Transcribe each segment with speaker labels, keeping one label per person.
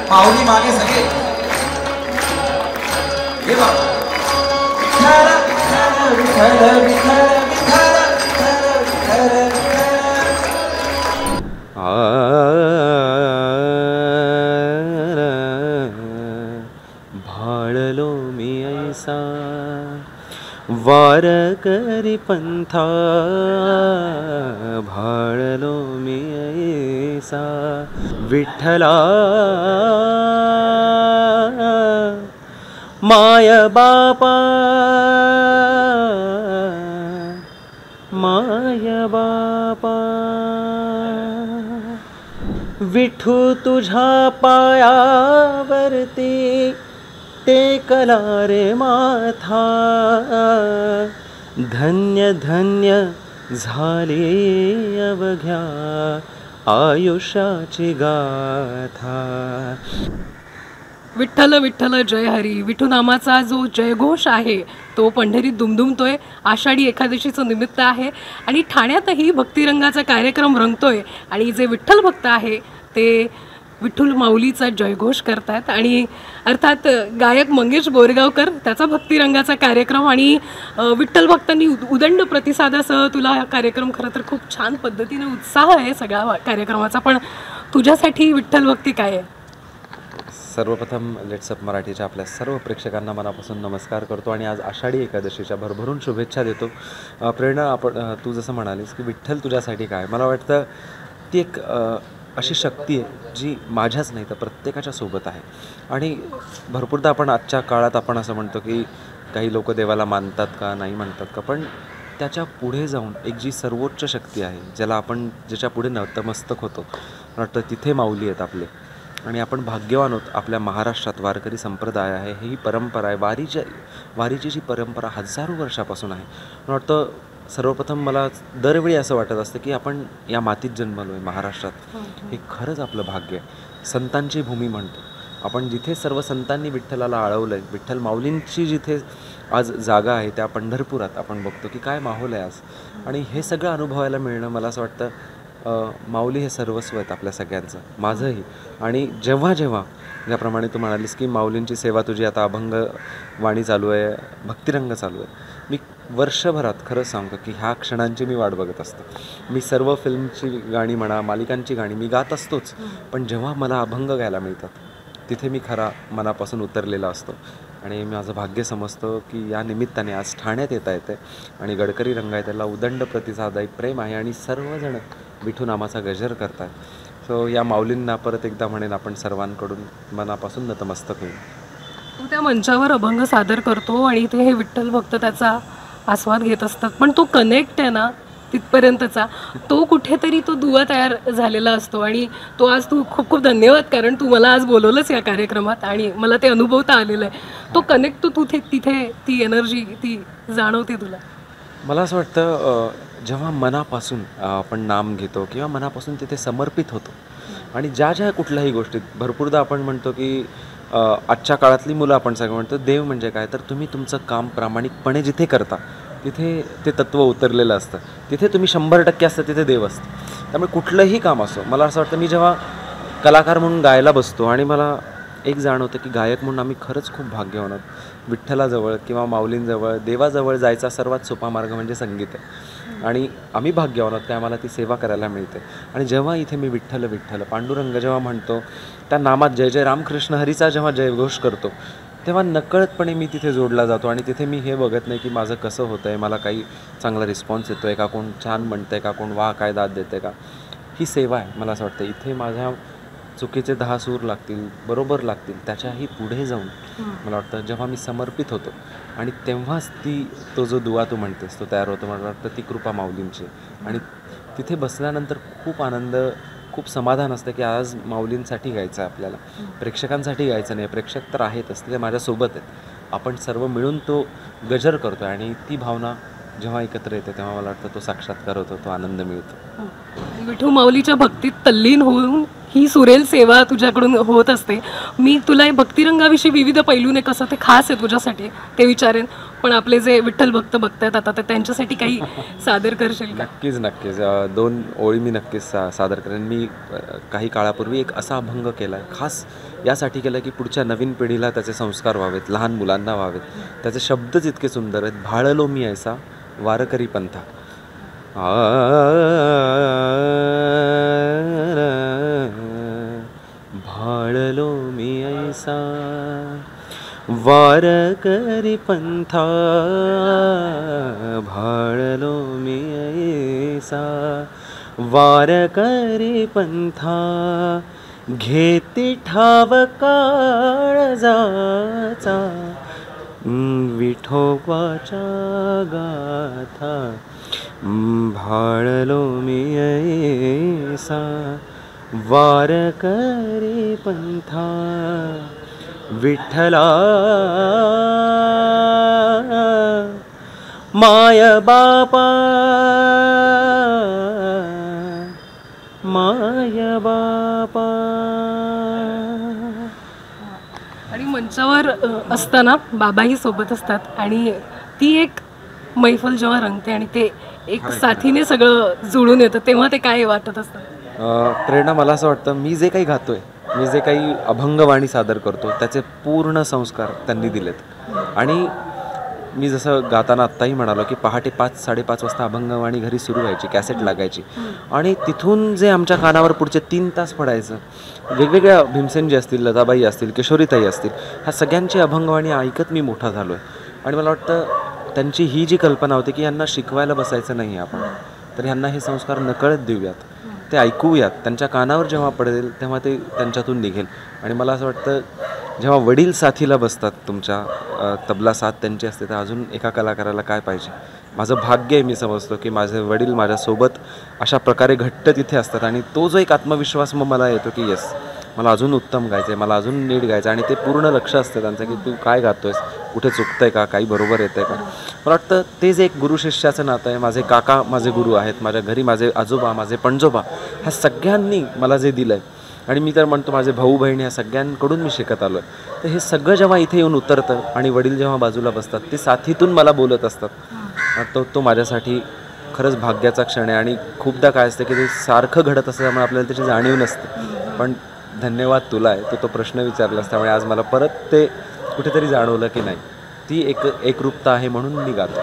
Speaker 1: माऊली मागे सगळे हे बघ
Speaker 2: भाळलो मी ऐसा वार करी पंथा भाळलो मी ऐसा विठ्ठला माय बापा माय बापा विठू तुझ्या पायावरती टेकला रे माथा धन्य धन्य झाली अवघ्या आयुष्याची गाथा.
Speaker 3: विठ्ठल विठ्ठल जय हरी. विठू नामाचा जो जयघोष आहे तो पंढरीत दुमदुमतोय. आषाढी एकादशीचं निमित्त आहे आणि ठाण्यातही भक्तिरंगाचा कार्यक्रम रंगतोय आणि जे विठ्ठल भक्त आहे ते विठ्ठल माऊलीचा जयघोष करतात आणि अर्थात गायक मंगेश बोरगावकर त्याचा भक्तिरंगाचा कार्यक्रम आणि विठ्ठल भक्तांनी उदंड प्रतिसादासह तुला हा कार्यक्रम खरं तर खूप छान पद्धतीने उत्साह आहे सगळ्या कार्यक्रमाचा. पण तुझ्यासाठी विठ्ठल भक्ती काय आहे?
Speaker 2: सर्वप्रथम लेट्स अप मराठीच्या आपल्या सर्व प्रेक्षकांना मनापासून नमस्कार करतो आणि आज आषाढी एकादशीच्या भरभरून शुभेच्छा देतो. प्रेरणा, तू जसं म्हणालीस की विठ्ठल तुझ्यासाठी काय, मला वाटतं ती एक अशी शक्ती आहे जी माझ्याच नाही तर प्रत्येकाच्या सोबत आहे. आणि भरपूरदा आपण आजच्या काळात आपण असं म्हणतो की काही लोक देवाला मानतात का नाही म्हणतात का, पण त्याच्या पुढे जाऊन एक जी सर्वोच्च शक्ती आहे ज्याला आपण ज्याच्या पुढे नतमस्तक होतो, मला वाटतं तिथे माऊली आहेत आपले. आणि आपण भाग्यवान आहोत. आपल्या महाराष्ट्रात वारकरी संप्रदाय आहे, ही परंपरा आहे. वारीची जी परंपरा हजारो वर्षापासून आहे. मला वाटतं सर्वप्रथम मला दरवेळी असं वाटत असतं की आपण या मातीत जन्मलो आहे महाराष्ट्रात, हे खरंच आपलं भाग्य आहे. संतांची भूमी म्हणतो आपण, जिथे सर्व संतांनी विठ्ठलाला आळवलं आहे, विठ्ठल माऊलींची जिथे आज जागा आहे त्या पंढरपुरात आपण बघतो की काय माहोल आहे आज. आणि हे सगळं अनुभवायला मिळणं, मला असं वाटतं माऊली हे सर्वस्व आहेत आपल्या सगळ्यांचं, माझंही. आणि जेव्हा जेव्हा ज्याप्रमाणे तू म्हणालीस की माऊलींची सेवा तुझी आता अभंग वाणी चालू आहे, भक्तिरंग चालू आहे, मी वर्षभरात खरंच सांगतो की ह्या क्षणांची मी वाट बघत असतो. मी सर्व फिल्मची गाणी म्हणा, मालिकांची गाणी मी गात असतोच, पण जेव्हा मला अभंग गायला मिळतात तिथे मी खरा मनापासून उतरलेला असतो. आणि माझं भाग्य समजतो की या निमित्ताने आज ठाण्यात येता येते आणि गडकरी रंगाय त्याला उदंड प्रतिसाद एक प्रेम आहे आणि सर्वजण विठू नामाचा गजर करतात. सो या माऊलींना परत एकदा म्हणेन आपण सर्वांकडून मनापासून नतमस्तक होईल.
Speaker 3: तू त्या मंचावर अभंग सादर करतो आणि इथे हे विठ्ठल भक्त त्याचा आस्वाद घेत असतात, पण तो कनेक्ट आहे ना तिथपर्यंतचा, तो कुठेतरी तो दुवा तयार झालेला असतो. आणि तो आज तू खूप खूप धन्यवाद, कारण तू मला आज बोलवलंच या कार्यक्रमात आणि मला ते अनुभवता आलेलं आहे. तो कनेक्ट तू तिथे ती एनर्जी ती जाणवते तुला.
Speaker 2: मला असं वाटतं जेव्हा मनापासून आपण नाम घेतो किंवा मनापासून तिथे समर्पित होतो आणि ज्या ज्या कुठल्याही गोष्टीत, भरपूरदा आपण म्हणतो की आजच्या काळातली मुलं आपण सगळं म्हणतो देव म्हणजे काय, तर तुम्ही तुमचं काम प्रामाणिकपणे जिथे करता तिथे ते तत्त्व उतरलेलं असतं. तिथे तुम्ही 100% असतं, तिथे देव असतं. त्यामुळे कुठलंही काम असो, मला असं वाटतं मी जेव्हा कलाकार म्हणून गायला बसतो आणि मला एक जाणवतं की गायक म्हणून आम्ही खरंच खूप भाग्यवान आहोत. विठ्ठलाजवळ किंवा माऊलींजवळ, देवाजवळ जायचा सर्वात सोपा मार्ग म्हणजे संगीत आहे आणि आम्ही भाग्यवान आहोत की आम्हाला ती सेवा करायला मिळते. आणि जेव्हा इथे मी विठ्ठल विठ्ठल पांडुरंग जेव्हा म्हणतो, त्या नामात जय जय रामकृष्ण हरीचा जेव्हा जयघोष करतो, तेव्हा नकळतपणे मी तिथे जोडला जातो. आणि तिथे मी हे बघत नाही की माझं कसं होतं आहे, मला काही चांगला रिस्पॉन्स येतो आहे का, कोण छान म्हणतं आहे का, कोण वाह काय दाद देतं आहे का. ही सेवा आहे. मला असं वाटतं इथे माझ्या चुकीचे 10 सूर लागतील, बरोबर लागतील, त्याच्याही पुढे जाऊन मला वाटतं जेव्हा मी समर्पित होतो आणि तेव्हाच तो जो दुवा तू म्हणतेस तो तयार होतो. मला वाटतं ती कृपा माऊलींची. आणि तिथे बसल्यानंतर खूप आनंद, खूप समाधान असतं की आज माऊलींसाठी गायचं आहे आपल्याला, प्रेक्षकांसाठी गायचं नाही. प्रेक्षक तर आहेतच, ते माझ्यासोबत आहेत. आपण सर्व मिळून तो गजर करतो आणि ती भावना जेव्हा एकत्र येते तेव्हा मला वाटतं तो साक्षात्कार होतो, तो आनंद मिळतो.
Speaker 3: विठू माऊलीच्या भक्तीत तल्लीन होऊन ही सुरेल सेवा तुझ्याकडून होत असते. मी तुला भक्तिरंगाविषयी विविध पैलूने कसं ते खास आहे तुझ्यासाठी ते विचारेन, पण आपले जे विठ्ठल भक्त बघतात आता तर त्यांच्यासाठी काही सादर करशील का?
Speaker 2: नक्कीच नक्कीच. 2 ओळी मी नक्कीच सादर करेन. मी काही काळापूर्वी एक असा अभंग केला आहे, खास यासाठी केला की पुढच्या नवीन पिढीला त्याचे संस्कार व्हावेत, लहान मुलांना व्हावेत. त्याचे शब्दच इतके सुंदर आहेत. भाळलो मी ऐसा वारकरी पंथा. भाळलो मी ऐसा वारकरी पंथा, भाळलो मी ऐसा वारकरी पंथा, घेती ठाव काळजाचा विठोबाच्या गाथा. भाळलो मी ऐसा वारकरी पंथा, विठ्ठला माय बापा, माय बापा.
Speaker 3: आणि मंचावर असताना बाबाही सोबत असतात आणि ती एक मैफल जेव्हा रंगते आणि ते एक साथीने सगळं जुळून येतं तेव्हा ते काय वाटत असतं?
Speaker 2: प्रेरणा, मला असं वाटतं मी जे काही गातोय, मी जे काही अभंगवाणी सादर करतो त्याचे पूर्ण संस्कार त्यांनी दिलेत. आणि मी जसं गाताना आत्ताही म्हणालो की पहाटे 5-5:30 वाजता अभंगवाणी घरी सुरू व्हायची, कॅसेट लागायची आणि तिथून जे आमच्या कानावर पुढचे 3 तास पडायचं, वेगवेगळ्या भीमसेनजी असतील, लताबाई असतील, किशोरीताई असतील, ह्या सगळ्यांची अभंगवाणी ऐकत मी मोठा झालो आहे. आणि मला वाटतं त्यांची ही जी कल्पना होती की यांना शिकवायला बसायचं नाही आपण, तर ह्यांना हे संस्कार नकळत देऊयात, ते ऐकूयात, त्यांच्या कानावर जेव्हा पडेल तेव्हा ते त्यांच्यातून निघेल. आणि मला असं वाटतं जेव्हा वडील साथीला बसतात तुमच्या, तबला साथ त्यांची असते, तर अजून एका कलाकाराला काय पाहिजे. माझं भाग्य आहे, मी समजतो की माझे वडील माझ्यासोबत अशा प्रकारे घट्ट तिथे असतात आणि तो जो एक आत्मविश्वास मग मला येतो की येस, मला अजून उत्तम गायचं आहे, मला अजून नीट गायचं आहे. आणि ते पूर्ण लक्ष असतं त्यांचं की तू काय गातोयस, कुठे चुकतंय का, काही बरोबर येतंय का. मला वाटतं ते जे एक गुरु शिष्याचं नातं आहे, माझे काका माझे गुरु आहेत, माझ्या घरी माझे आजोबा, माझे पणजोबा, ह्या सगळ्यांनी मला जे दिलं आहे, आणि मी तर म्हणतो माझे भाऊ बहीण ह्या सगळ्यांकडून मी शिकत आलो आहे. तर हे सगळं जेव्हा इथे येऊन उतरतं आणि वडील जेव्हा बाजूला बसतात, ते साथीतून मला बोलत असतात, तो माझ्यासाठी खरंच भाग्याचा क्षण आहे. आणि खूपदा काय असतं की ते सारखं घडत असतं, त्यामुळे आपल्याला त्याची जाणीव नसते. पण धन्यवाद तुला आहे, तो प्रश्न विचारलास, त्यामुळे आज मला परत ते कुठेतरी जाणवलं की नाही, ती एकरूपता आहे म्हणून मी गातो.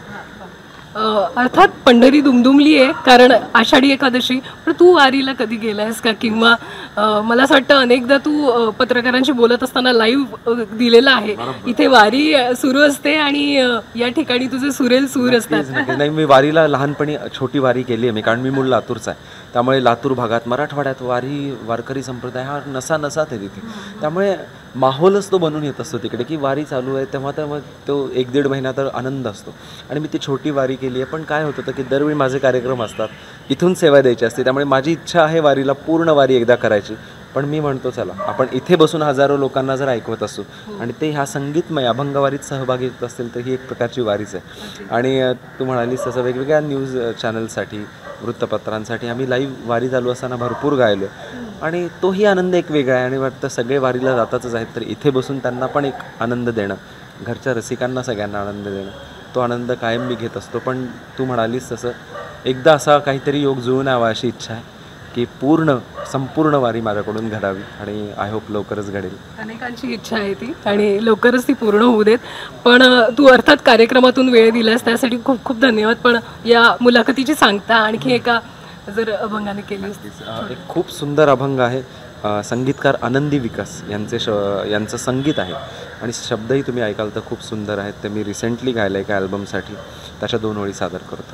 Speaker 3: अर्थात पंढरी दुमदुमली आहे कारण आषाढी एकादशी, पण तू वारीला कधी गेलायस का? किंवा मला असं वाटतं अनेकदा तू पत्रकारांशी बोलत असताना लाईव्ह दिलेला आहे, इथे वारी सुरू असते आणि या ठिकाणी तुझे सुरेल सूर असतात.
Speaker 2: नाही, मी वारीला लहानपणी छोटी वारी केली आहे मी, कारण मी मूळ लातूरचा आहे. त्यामुळे लातूर भागात, मराठवाड्यात वारकरी संप्रदाय हा नसात आहे तिथे. त्यामुळे माहोलच तो बनून येत असतो तिकडे की वारी चालू आहे, तेव्हा तर मग तो 1-1.5 महिना तर आनंद असतो. आणि मी ती छोटी वारी केली आहे. पण काय होतं होतं की दरवेळी माझे कार्यक्रम असतात, इथून सेवा द्यायची असते, त्यामुळे माझी इच्छा आहे वारीला पूर्ण वारी एकदा करायची. पण मी म्हणतो चला आपण इथे बसून हजारो लोकांना जर ऐकवत असू आणि ते ह्या संगीतमय अभंगवारीत सहभागी होत असतील तर ही एक प्रकारची वारीच आहे. आणि तू म्हणालीस तसं वेगवेगळ्या न्यूज चॅनल्ससाठी, वृत्तपत्रांसाठी आम्ही लाईव्ह वारी चालू असताना भरपूर गायलो आणि तोही आनंद एक वेगळा आहे. आणि वाटतं सगळे वारीला जातातच आहेत, तर इथे बसून त्यांना पण एक आनंद देणं, घरच्या रसिकांना सगळ्यांना आनंद देणं, तो आनंद कायम मी घेत असतो. पण तू म्हणालीस तसं एकदा असा काहीतरी योग जुळून यावा अशी इच्छा आहे की संपूर्ण वारी माझ्याकडून घडावी आणि आय होप लवकरच घडेल.
Speaker 3: अनेकांची इच्छा आहे ती आणि लवकरच ती पूर्ण होऊ देत. पण तू अर्थात कार्यक्रमातून वेळ दिलास त्यासाठी खूप खूप धन्यवाद. पण या मुलाखतीची सांगता आणखी एका जर अभंगाने केलीस.
Speaker 2: एक खूप सुंदर अभंग आहे, संगीतकार आनंदी विकास यांचं संगीत आहे आणि शब्दही तुम्ही ऐकाल तर खूप सुंदर आहेत. ते मी रिसेंटली गायलं एका ॲल्बमसाठी, त्याच्या 2 ओळी सादर करतो.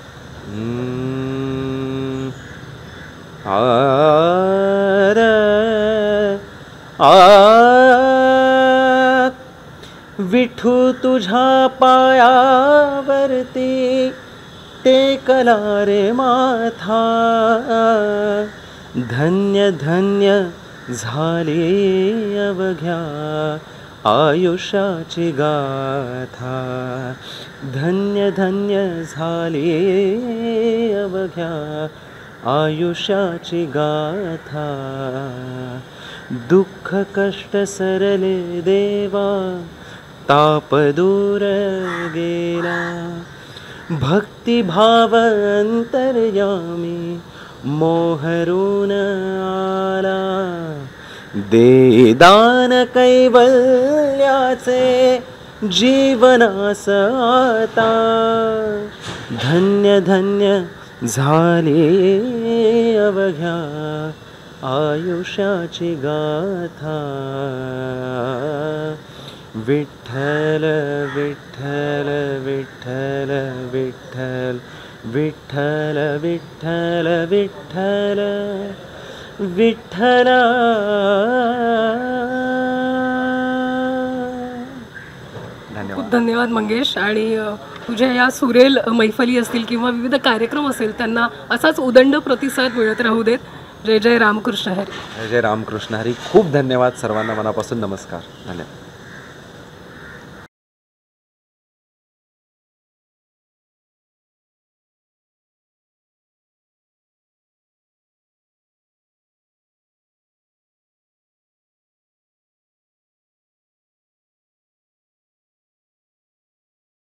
Speaker 2: विठू तुझ्या पायावरती टेकला रे माथा, धन्य धन्य झाली अवघ्या आयुष्याची गाथा, धन्य धन्य झाली अवघ्या आयुष्याची गाथा. दुःख कष्ट सरले देवा ताप दूर गेला, भक्तिभाव अंतर्यामी मोहरून आला, दे दान कैवल्याचे जीवनास आता, धन्य धन्य झाले अवघ्या आयुष्याची गाथा. विठ्ठल विठ्ठल विठ्ठल विठ्ठल विठ्ठल विठ्ठल विठ्ठल विठ्ठल.
Speaker 3: खूप धन्यवाद मंगेश. आणि तुझ्या या सुरेल मैफली असतील किंवा विविध कार्यक्रम असेल त्यांना असाच उदंड प्रतिसाद मिळत राहू देत. जय जय रामकृष्ण हरी.
Speaker 2: जय रामकृष्ण हरी. खूप धन्यवाद सर्वांना, मनापासून नमस्कार. धन्यवाद.